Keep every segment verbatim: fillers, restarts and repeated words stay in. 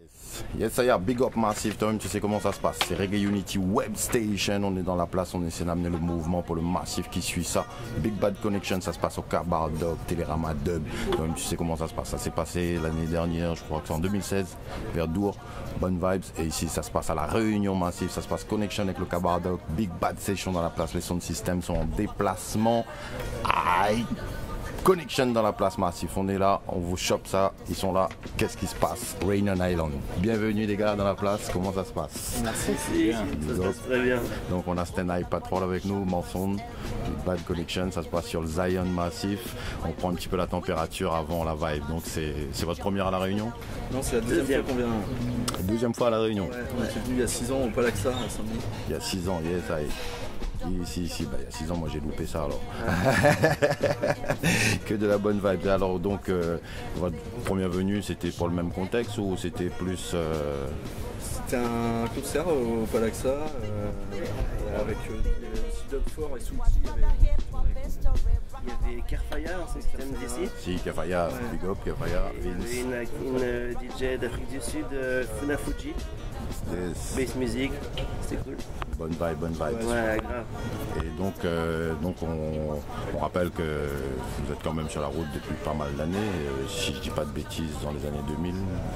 Yes, ça y est, big up Massive, toi-même tu sais comment ça se passe. C'est Reggae Unity Web Station, on est dans la place, on essaie d'amener le mouvement pour le Massive qui suit ça. Big Bad Connection, ça se passe au Kabar Dub, Télérama Dub. Toi-même tu sais comment ça se passe. Ça s'est passé l'année dernière, je crois que c'est en deux mille seize, vers Dour, bonne vibes. Et ici ça se passe à la Réunion Massive, ça se passe Connection avec le Kabar Dub. Big Bad Station dans la place, les sound systems sont en déplacement. Aïe! Connection dans la place Massif, on est là, on vous chope ça, ils sont là, qu'est-ce qui se passe? Rain on Island. Bienvenue les gars dans la place, comment ça se passe? Merci, bien. Ça se passe très bien. Donc on a Stand Eye Patrol avec nous, Manson, Bad Connection, ça se passe sur le Zion Massif. On prend un petit peu la température avant la vibe, donc c'est votre première à la Réunion? Non, c'est la deuxième, deuxième fois qu'on vient. Deuxième fois à la Réunion? Ouais, on était venu il y a six ans au Palaxa à Saint-Denis. Il y a six ans, yes, ça y est. Ici, ici, bah, il y a six ans, moi j'ai loupé ça alors. Que de la bonne vibe. Alors donc, euh, votre première venue, c'était pour le même contexte ou c'était plus... Euh... C'était un concert au Palaxa euh, avec euh, aussi Dub Four et Soulty. Il y avait Kerfaya, un système d'ici. Si, Kerfaya, ouais. Big up, Kerfaya, Vince. Il y avait une, une D J d'Afrique du Sud, euh, Funafuji. Yes. Bass music, c'était cool. Bonne vibe, bonne vibe. Ouais, grave. Et donc, euh, donc on, on rappelle que vous êtes quand même sur la route depuis pas mal d'années. Euh, si je dis pas de bêtises, dans les années deux mille,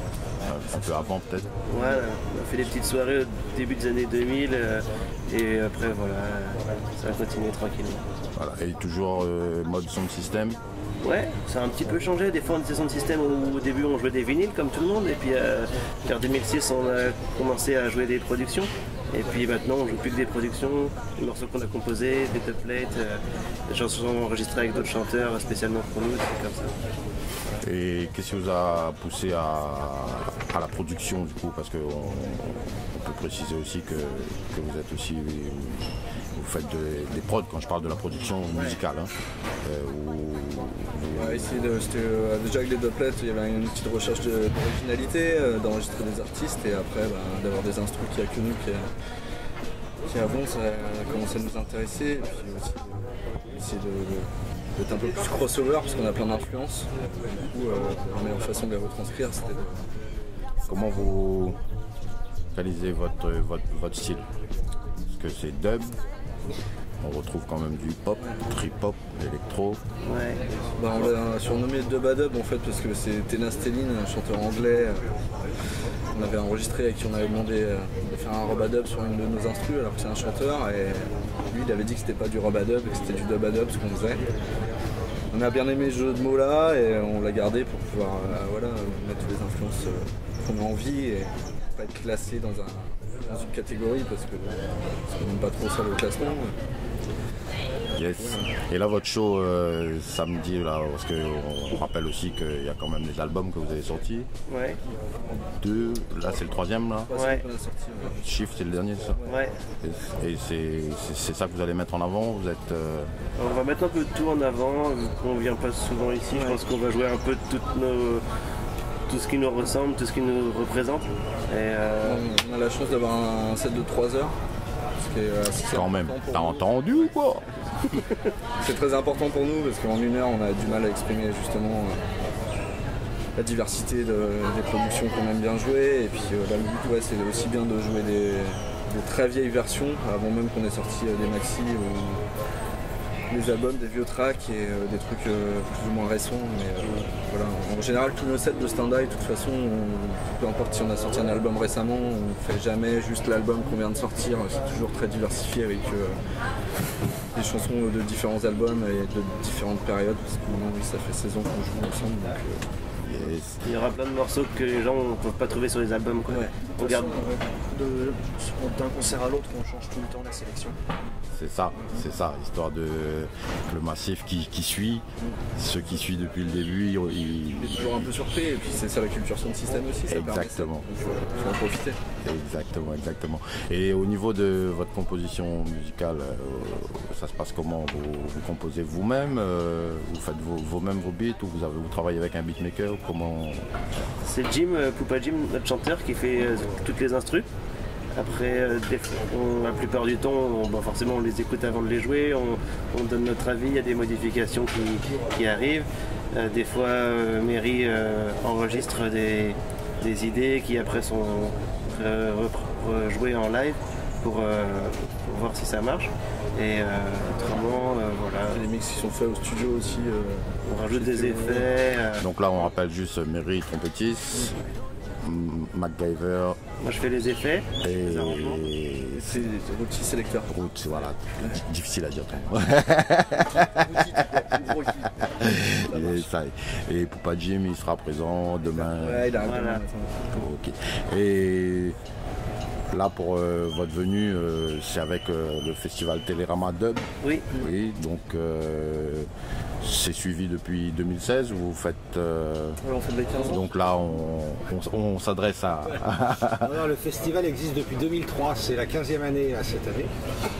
un peu avant peut-être. Ouais, on a fait des petites soirées au début des années deux mille euh, et après voilà, ça a continué tranquillement. Voilà, et toujours euh, mode sound system. Ouais, ça a un petit peu changé. Des fois on était sound system où au début on jouait des vinyles comme tout le monde et puis euh, vers deux mille six on a commencé à jouer des productions. Et puis maintenant on joue plus que des productions, des morceaux qu'on a composés, des dubplates, euh, des chansons enregistrées avec d'autres chanteurs spécialement pour nous, c'est comme ça. Et qu'est-ce qui vous a poussé à, à la production du coup? Parce qu'on on peut préciser aussi que, que vous êtes aussi, vous faites de, des prods quand je parle de la production musicale. Hein, euh, où, ouais, ici, de, euh, déjà avec les dubplates, il y avait une petite recherche d'originalité, euh, d'enregistrer des artistes et après bah, d'avoir des instruments qui a que nous qui, qui avons, ça a commencé à nous intéresser. Et puis aussi essayer de, d'être un peu plus crossover parce qu'on a plein d'influences. Du coup, euh, la meilleure façon de les retranscrire, c'était de... Comment vous réalisez votre, votre, votre style? Parce que c'est dub, on retrouve quand même du pop, trip-hop, électro. Ouais. Bah, on l'a surnommé Dubadub en fait parce que c'est Tenas Tellin, un chanteur anglais. On avait enregistré avec qui on avait demandé de faire un Rubadub sur une de nos instrus alors que c'est un chanteur et lui il avait dit que c'était pas du Rubadub et que c'était du Dubadub ce qu'on faisait. On a bien aimé ce jeu de mots là et on l'a gardé pour pouvoir euh, voilà, mettre les influences euh, qu'on a envie et pas être classé dans, un, dans une catégorie parce que parce qu'on n'aime pas trop ça le classement. Yes. Et là votre show euh, samedi là, parce qu'on rappelle aussi qu'il y a quand même des albums que vous avez sortis. Ouais. Deux, là c'est le troisième là. Ouais. Shift c'est le dernier ça. Ouais. Et, et c'est ça que vous allez mettre en avant, vous êtes. Euh... On va mettre un peu de tout en avant, vu qu'on vient pas souvent ici, ouais. Je pense qu'on va jouer un peu de toutes nos. Tout ce qui nous ressemble, tout ce qui nous représente. Et euh... On a la chance d'avoir un set de trois heures. Ce qui est, euh, quand même, t'as entendu ou quoi? C'est très important pour nous parce qu'en une heure on a du mal à exprimer justement euh, la diversité de, des productions qu'on aime bien jouer. Et puis euh, là, le but ouais, c'est aussi bien de jouer des, des très vieilles versions avant même qu'on ait sorti euh, des maxi ou des albums, des vieux tracks et euh, des trucs euh, plus ou moins récents. Mais euh, voilà, en général tous nos sets de stand-by, de toute façon, on, peu importe si on a sorti un album récemment, on fait jamais juste l'album qu'on vient de sortir. C'est toujours très diversifié avec euh, des chansons de différents albums et de différentes périodes. Parce que maintenant, oui, ça fait seize ans qu'on joue ensemble. Donc, euh, yes. Il y aura plein de morceaux que les gens ne peuvent pas trouver sur les albums. Quoi. Ouais. On garde d'un concert à l'autre, on change tout le temps la sélection. C'est ça, c'est ça, histoire de le Massif qui, qui suit, ceux qui suivent depuis le début, ils, il est toujours un peu surpris et puis c'est ça la culture sound system aussi. Ça exactement. Il faut, faut en profiter. Exactement, exactement. Et au niveau de votre composition musicale, euh, ça se passe comment? Vous, vous composez vous-même, euh, vous faites vous-même vos, vos beats ou vous, avez, vous travaillez avec un beatmaker? Comment? C'est Jim, euh, Poupa Jim, notre chanteur, qui fait euh, toutes les instrus. Après, euh, des, on, la plupart du temps, on, bon, forcément, on les écoute avant de les jouer, on, on donne notre avis, il y a des modifications qui, qui arrivent. Euh, des fois, euh, Mary euh, enregistre des, des idées qui après sont euh, jouées en live pour, euh, pour voir si ça marche. Et euh, autrement, euh, voilà. Les mix qui sont faits au studio aussi. Euh, on rajoute des effets. Euh... Donc là, on rappelle juste Mary, trompettiste, MacGyver. Moi, je fais les effets. Et c'est Routy sélecteur. Route, voilà. Difficile à dire. et, ça, et Poupa Jim, il sera présent demain. Ouais, il a voilà. Ok. Et là, pour euh, votre venue, euh, c'est avec euh, le festival Télérama Dub. Oui. Oui, donc euh, c'est suivi depuis deux mille seize. Vous faites. Euh, ouais, on fait les quinze ans. Donc là, on, on, on s'adresse à. Alors, le festival existe depuis deux mille trois, c'est la quinzième année là, cette année.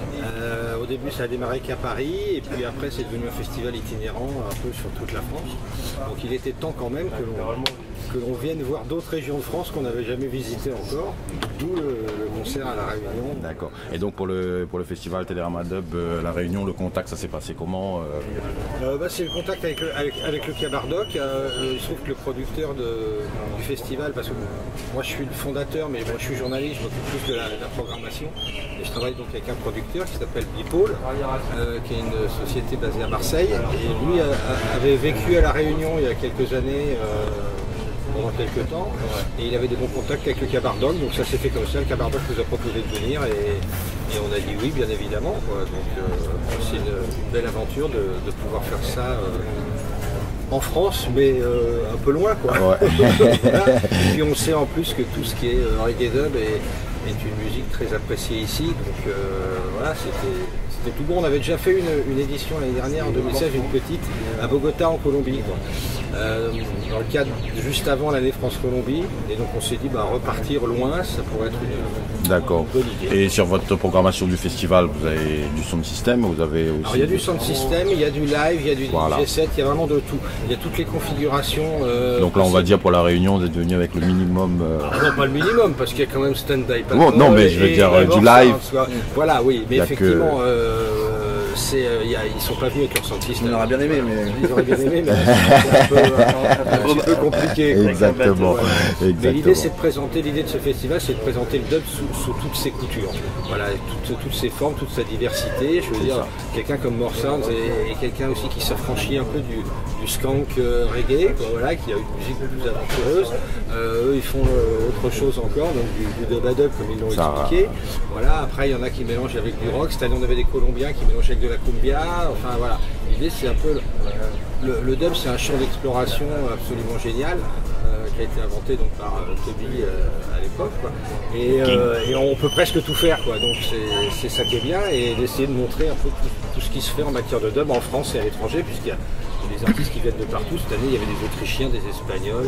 Euh, au début, ça a démarré qu'à Paris, et puis après, c'est devenu un festival itinérant un peu sur toute la France. Donc, il était temps quand même que l'on que l'on vienne voir d'autres régions de France qu'on n'avait jamais visitées encore, d'où le, le concert à La Réunion. D'accord. Et donc pour le, pour le festival Télérama Dub, euh, La Réunion, le contact, ça s'est passé comment euh... Euh, bah, C'est le contact avec le, avec, avec le Cabardoc. Euh, il se trouve que le producteur de, du festival, parce que moi je suis le fondateur, mais bon, je suis journaliste, je m'occupe plus de la, de la programmation. Et je travaille donc avec un producteur qui s'appelle Bipole, euh, qui est une société basée à Marseille. Et lui a, a, avait vécu à La Réunion il y a quelques années. Euh, pendant quelques temps, et il avait des bons contacts avec le Cabardoc, donc ça s'est fait comme ça. Le Cabardoc nous a proposé de venir et, et on a dit oui, bien évidemment, quoi. Donc euh, c'est une, une belle aventure de, de pouvoir faire ça euh, en France, mais euh, un peu loin, quoi. Ouais. Voilà. Et puis on sait en plus que tout ce qui est euh, reggae dub est, est une musique très appréciée ici, donc euh, voilà, c'était c'était tout bon. On avait déjà fait une, une édition l'année dernière, en deux mille seize, une petite, à Bogota en Colombie, quoi. Euh, dans le cadre juste avant l'année France-Colombie, et donc on s'est dit bah, repartir loin, ça pourrait être une, D'accord. une bonne idée. Et sur votre programmation du festival, vous avez du sound system, vous avez aussi... Alors il y a du sound system, il y a du live, il y a du voilà. D J set, il y a vraiment de tout. Il y a toutes les configurations. Euh, donc là on va dire pour La Réunion, vous êtes venu avec le minimum... Euh... Ah non, pas le minimum, parce qu'il y a quand même stand-by. Oh, non mais je veux dire euh, du live. Soit... Voilà, oui, mais effectivement... Que... Euh... C'est, euh, y a, ils sont pas venus avec leur sound system. On aurait bien aimé, mais ils auraient bien aimé, mais c'est un peu, un, un petit peu compliqué. Exactement. Voilà. Exactement. Mais l'idée, c'est de présenter, l'idée de ce festival, c'est de présenter le dub sous, sous toutes ses coutures. Voilà, toutes, toutes ses formes, toute sa diversité. Je veux dire, quelqu'un comme More Sounds et, et quelqu'un aussi qui s'affranchit un peu du, du skank euh, reggae, quoi, voilà, qui a une musique plus aventureuse. Euh, eux, ils font euh, autre chose encore, donc du, du dub à dub, comme ils l'ont expliqué. Voilà, après, il y en a qui mélangent avec du rock. Cette année, on avait des Colombiens qui mélangeaient avec de la cumbia, enfin voilà, l'idée c'est un peu, le, le, le dub c'est un champ d'exploration absolument génial, euh, qui a été inventé donc par euh, Toby euh, à l'époque, et, euh, et on peut presque tout faire, quoi. Donc c'est ça qui est bien, et d'essayer de montrer un peu tout, tout ce qui se fait en matière de dub en France et à l'étranger, puisqu'il y a des artistes qui viennent de partout. Cette année il y avait des Autrichiens, des Espagnols,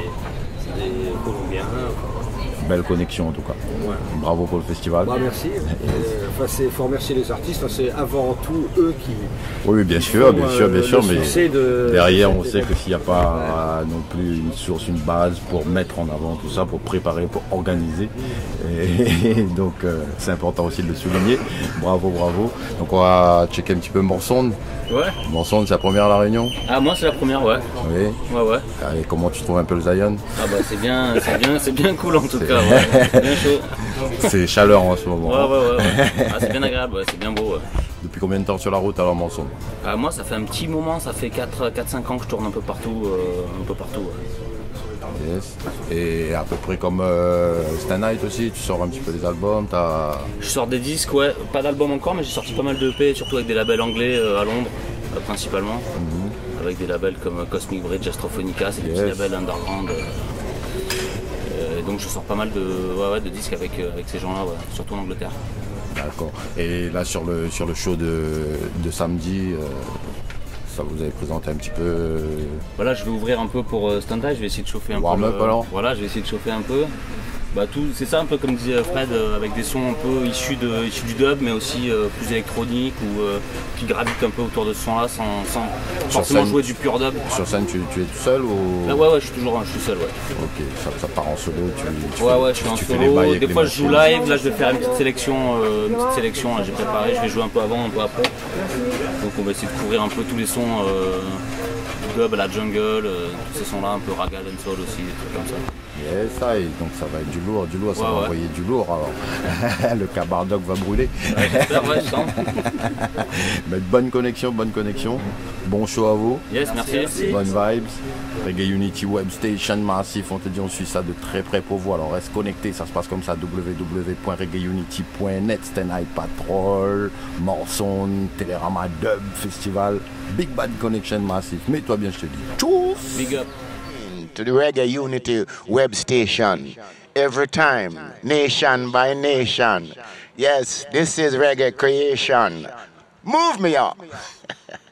des, des Colombiens. Enfin, belle connexion en tout cas. Ouais. Bravo pour le festival. Bah, merci. Il enfin, faut remercier les artistes, hein, c'est avant tout eux qui. Oui, bien sûr, font, bien sûr, bien euh, sûr, mais de, derrière on sait que s'il n'y a pas ouais. non plus une source, une base pour mettre en avant tout ça, pour préparer, pour organiser, et, et donc euh, c'est important aussi de le souligner. Bravo, bravo. Donc on va checker un petit peu Morsonde. Ouais. Morsonde, c'est la première à La Réunion? Ah, moi c'est la première, ouais. Oui. Ouais, ouais. Et comment tu trouves un peu le Zion? Ah bah c'est bien, c'est bien, c'est bien cool en tout cas. Ouais. C'est bien chaud. C'est chaleur en ce moment. Ouais, ouais, ouais. ouais. Ah, c'est bien agréable, ouais. C'est bien beau. Ouais. Depuis combien de temps sur la route alors Morsonde? Ah, moi ça fait un petit moment, ça fait quatre cinq ans que je tourne un peu partout. Euh, un peu partout ouais. Yes. Et à peu près comme euh, Stan Night aussi, tu sors un petit peu des albums, t'as... Je sors des disques, ouais, pas d'album encore, mais j'ai sorti pas mal de E P, surtout avec des labels anglais euh, à Londres, euh, principalement. Mm-hmm. Avec des labels comme Cosmic Bridge, Astrophonica, c'est des yes. petits labels underground. Euh, euh, et donc je sors pas mal de, ouais, ouais, de disques avec, euh, avec ces gens-là, ouais, surtout en Angleterre. D'accord. Et là sur le, sur le show de, de samedi, euh, ça vous avez présenté un petit peu... Voilà, je vais ouvrir un peu pour euh, Stand-By, je vais essayer de chauffer un Warm peu. Warm up alors. Voilà, je vais essayer de chauffer un peu. Bah, tout, c'est ça un peu comme disait Fred, euh, avec des sons un peu issus, de, issus du dub, mais aussi euh, plus électroniques ou euh, qui gravitent un peu autour de ce son-là sans, sans forcément jouer du pur dub. Sur scène, tu, tu es tout seul ou... Là, ouais, ouais, je suis toujours je suis seul, ouais. Ok, ça, ça part en solo, tu, tu Ouais, fais, ouais, je suis en tu solo. Des fois, je joue live, là, je vais faire une petite sélection, euh, une petite sélection, là, j'ai préparé, je vais jouer un peu avant, un peu après. Donc, on va essayer de couvrir un peu tous les sons euh, du dub à la jungle, euh, tous ces sons-là, un peu raga, dancehall aussi, des trucs comme ça. Et ça, et donc ça va être du lourd, du lourd, ça Ouais, va ouais. envoyer du lourd alors. Le Cabardoc va brûler. Ouais, j'espère, ouais, je sens. Mais bonne connexion, bonne connexion. Bon show à vous. Yes, merci. Bonne vibes. Reggae Unity Web Station Massif, on te dit on suit ça de très près pour vous. Alors reste connecté, ça se passe comme ça, w w w point reggae unity point net, Stand Eye Patrol, Morson, Télérama Dub Festival, Big Bad Connection Massif. Mets-toi bien, je te dis. Tchuss. Big up. To the Reggae Unity Web Station. Every time, nation by nation. Yes, this is reggae creation. Move me up.